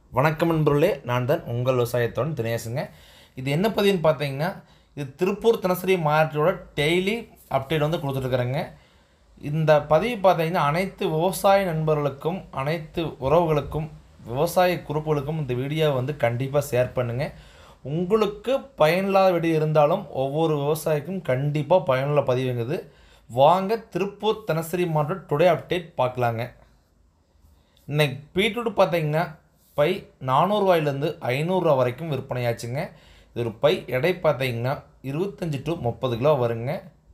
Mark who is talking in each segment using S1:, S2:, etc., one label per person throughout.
S1: வணக்கம் நண்பர்களே, நான் தான் உங்கள் விவசாய தோழன் தினேஷுங்க. இது என்ன பதிவுன்னு பார்த்தீங்கன்னா, இது திருப்பூர் தினசரி மார்க்கெட்டோட டெய்லி அப்டேட் வந்து கொடுத்துட்ருக்குறேங்க. இந்த பதிவு பார்த்தீங்கன்னா அனைத்து விவசாய நண்பர்களுக்கும், அனைத்து உறவுகளுக்கும், விவசாய குரூப்புகளுக்கும் இந்த வீடியோவை வந்து கண்டிப்பாக ஷேர் பண்ணுங்கள். உங்களுக்கு பயனில்லாத வீடியோ இருந்தாலும் ஒவ்வொரு விவசாயிக்கும் கண்டிப்பாக பயனுள்ள பதிவுங்குது. வாங்க திருப்பூர் தினசரி மார்க்கெட் டுடே அப்டேட் பார்க்கலாங்க. இன்னைக்கு பீட்ரூட் பார்த்தீங்கன்னா பை 400 ரூபாயிலேருந்து 500 ரூபா வரைக்கும் விற்பனையாச்சுங்க. இது ஒரு பை எடை பார்த்தீங்கன்னா 25 to 30 கிலோ வருங்க.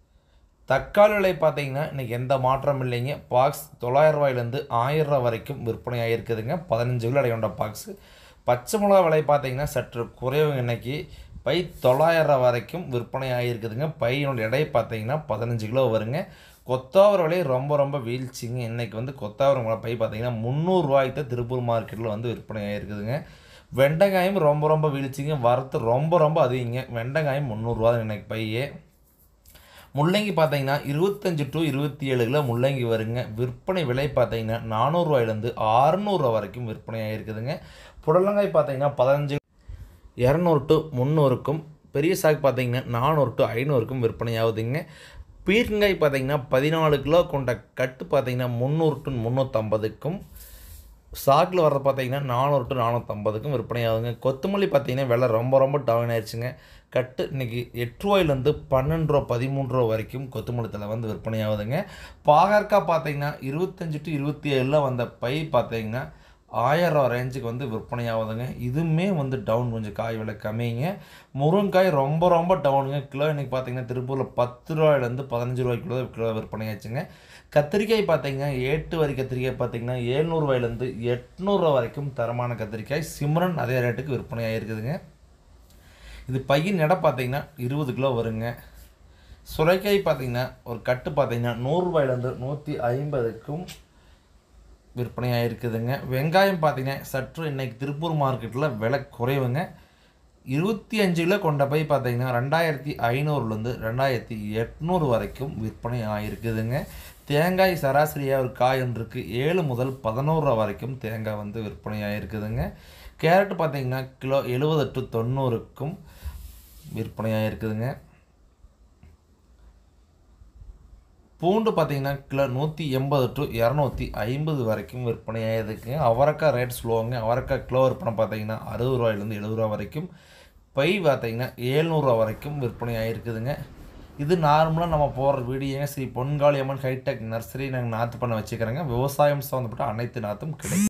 S1: தக்காளி விலை பார்த்தீங்கன்னா இன்றைக்கி எந்த மாற்றம் இல்லைங்க. பாக்ஸ் 900 ரூபாயிலேருந்து 1000 ரூபா வரைக்கும் விற்பனை ஆகிருக்குதுங்க. 15 கிலோ எடை கொண்ட பாக்ஸு. பச்சை மிளகா விலை பார்த்தீங்கன்னா சற்று குறைவு, இன்றைக்கி பை 900 ரூபா வரைக்கும் விற்பனை ஆகிருக்குதுங்க. பையனோட எடை பார்த்தீங்கன்னா 15 கிலோ வருங்க. கொத்தவரை விலை ரொம்ப வீழ்ச்சிங்க. இன்றைக்கி வந்து கொத்தவரை பை பார்த்தீங்கன்னா 300 ரூபாய்க்கு தான் திருப்பூர் மார்க்கெட்டில் வந்து விற்பனை ஆகிருக்குதுங்க. வெண்டைக்காயும் ரொம்ப வீழ்ச்சிங்க. வரத்து ரொம்ப அதிகங்க. வெண்டைக்காயும் 300 ரூபா தான் இன்றைக்கி பையே. முள்ளங்கி பார்த்தீங்கன்னா 25 to 27 கிலோ முள்ளங்கி வருங்க. விற்பனை விலை பார்த்தீங்கன்னா 400 ரூபாயிலேருந்து 600 ரூபா வரைக்கும் விற்பனை ஆகிருக்குதுங்க. புடலங்காய் பார்த்தீங்கன்னா 15 200 to 300க்கும், பெரிய சாக்கு பார்த்தீங்கன்னா 400 to 500க்கும் விற்பனை ஆகுதுங்க. பீர்க்கங்காய் பார்த்தீங்கன்னா 14 கிலோ கொண்ட கட்டு பார்த்தீங்கன்னா 300 to 350க்கும், சாக்கில் வர்றது பார்த்தீங்கன்னா 400 to 450க்கும் விற்பனை ஆகுதுங்க. கொத்தமல்லி பார்த்தீங்கன்னா விலை ரொம்ப டவுன் ஆயிடுச்சுங்க. கட்டு இன்றைக்கி 8 ரூபாயிலேருந்து 12 ரூபா 13 ரூபா வரைக்கும் கொத்தமல்லி தலை வந்து விற்பனை ஆகுதுங்க. பாகற்காய் பார்த்தீங்கன்னா 25 to 27 வந்த பை பார்த்தீங்கன்னா 1000 ரூபா ரேஞ்சுக்கு வந்து விற்பனை ஆகுதுங்க. இதுவுமே வந்து டவுன், கொஞ்சம் காய் விலை கம்மிங்க. முருங்காய் ரொம்ப டவுனுங்க. கிலோ இன்றைக்கி பார்த்தீங்கன்னா திருப்பூரில் 10 ரூபாயிலேருந்து 15 ரூபாய்க்குள்ள கிலோ விற்பனை ஆச்சுங்க. கத்திரிக்காய் பார்த்தீங்கன்னா ஏட்டு வரி கத்திரிக்காய் பார்த்தீங்கன்னா 700 ரூபாயிலேருந்து 800 ரூபா வரைக்கும் தரமான கத்திரிக்காய் சிம்ரன் அதே ரேட்டுக்கு விற்பனை ஆகிருக்குதுங்க. இது பையன் எடை பார்த்தீங்கன்னா 20 கிலோ வருங்க. சுரைக்காய் பார்த்தீங்கன்னா ஒரு கட்டு பார்த்தீங்கன்னா 100 ரூபாயிலேருந்து 150க்கும் விற்பனை ஆகிருக்குதுங்க. வெங்காயம் பார்த்தீங்கன்னா சற்று இன்றைக்கி திருப்பூர் மார்க்கெட்டில் விலை குறைவுங்க. 25 கிலோ கொண்ட பை பார்த்தீங்கன்னா 2500லேருந்து 2800 வரைக்கும் விற்பனை ஆகிருக்குதுங்க. தேங்காய் சராசரியாக ஒரு காய் ஒன்றுக்கு 7 முதல் 11 ரூபா வரைக்கும் தேங்காய் வந்து விற்பனை ஆகிருக்குதுங்க. கேரட் பார்த்தீங்கன்னா கிலோ 70 to 90க்கும் விற்பனை ஆகிருக்குதுங்க. பூண்டு பார்த்தீங்கன்னா கிலோ 180 to 250 வரைக்கும் விற்பனை ஆகிருக்குங்க. அவரைக்காய் ரேட் ஸ்லோங்க. அவரைக்காய் கிலோ விற்பனை பார்த்தீங்கன்னா 60 ரூபாயிலேருந்து 70 ரூபா வரைக்கும், பை பார்த்தீங்கன்னா 700 ரூபா வரைக்கும் விற்பனை ஆகிருக்குதுங்க. இது நார்மலாக நம்ம போடுற வீடியோங்க. ஸ்ரீ பொன்காளியம்மன் ஹைடெக் நர்சரி நாங்கள் நாற்று பண்ண வச்சுக்கிறேங்க. விவசாயம் சம்மந்தப்பட்ட அனைத்து நாற்றும் கிடைக்கும்.